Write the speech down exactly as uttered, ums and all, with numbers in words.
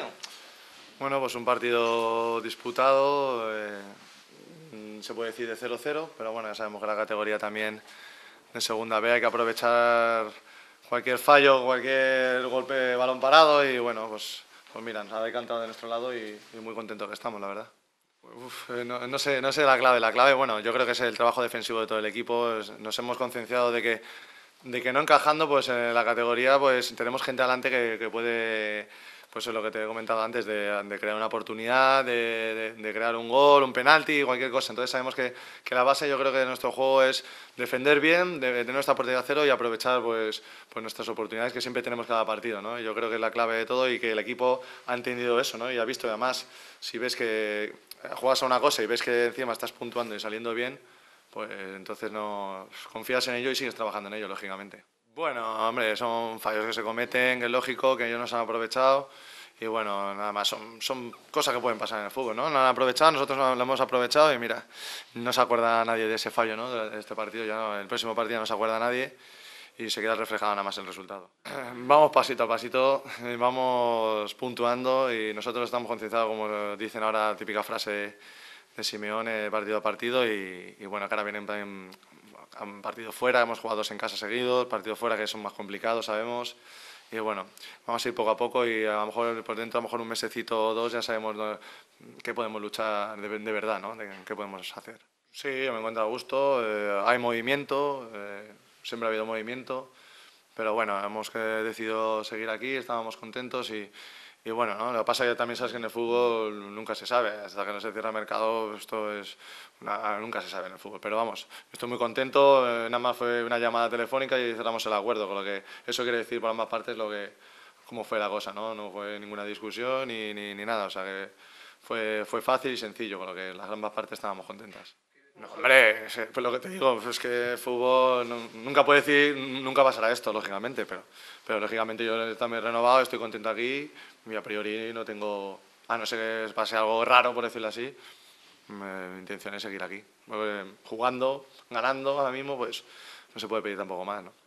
Bueno, pues un partido disputado, eh, se puede decir de cero cero, pero bueno, ya sabemos que la categoría también de segunda B hay que aprovechar cualquier fallo, cualquier golpe de balón parado y bueno, pues, pues mira, nos ha decantado de nuestro lado y, y muy contentos que estamos, la verdad. Uf, eh, no, no sé, no sé la clave. La clave, bueno, yo creo que es el trabajo defensivo de todo el equipo. Es- Nos hemos concienciado de que, de que no encajando, pues en la categoría, pues tenemos gente adelante que, que puede, pues es lo que te he comentado antes, de, de crear una oportunidad, de, de- de crear un gol, un penalti, cualquier cosa. Entonces sabemos que, que la base, yo creo que de nuestro juego es defender bien, de, de nuestra portería cero y aprovechar, pues, pues nuestras oportunidades que siempre tenemos cada partido, ¿no? Yo creo que es la clave de todo y que el equipo ha entendido eso, ¿no? Y ha visto, además, si ves que juegas a una cosa y ves que encima estás puntuando y saliendo bien, pues entonces no confías en ello y sigues trabajando en ello, lógicamente. Bueno, hombre, son fallos que se cometen, que es lógico, que ellos no se han aprovechado y bueno, nada más, son, son cosas que pueden pasar en el fútbol, ¿no? No han aprovechado, nosotros no lo hemos aprovechado y mira, no se acuerda nadie de ese fallo, ¿no? De este partido, ya no, el próximo partido no se acuerda nadie y se queda reflejado nada más el resultado. Vamos pasito a pasito, vamos puntuando y nosotros estamos concienciados, como dicen ahora, la típica frase de Simeone, partido a partido y, y bueno, que ahora vienen también un partido fuera, hemos jugado dos en casa seguidos, partidos fuera que son más complicados, sabemos. Y bueno, vamos a ir poco a poco y a lo mejor por dentro, a lo mejor un mesecito o dos ya sabemos ¿no? qué podemos luchar de, de verdad, ¿no? De, qué podemos hacer. Sí, yo me encuentro a gusto, eh, hay movimiento, eh, siempre ha habido movimiento, pero bueno, hemos que decidido seguir aquí, estábamos contentos y, y bueno, ¿no? Lo que pasa es que también sabes que en el fútbol nunca se sabe, hasta que no se cierra el mercado, esto es una- nunca se sabe en el fútbol, pero vamos, estoy muy contento, eh, nada más fue una llamada telefónica y cerramos el acuerdo, con lo que eso quiere decir por ambas partes lo que, cómo fue la cosa, ¿no? No fue ninguna discusión ni, ni, ni nada, o sea que fue, fue fácil y sencillo, con lo que las ambas partes estábamos contentas. No, hombre, es- pues lo que te digo, es que fútbol nu- nunca puede decir, nunca pasará esto, lógicamente, pero, pero lógicamente yo también he renovado, estoy contento aquí y a priori no tengo, a no ser que pase algo raro, por decirlo así, me- mi intención es seguir aquí. Porque jugando, ganando ahora mismo, pues no se puede pedir tampoco más, ¿no?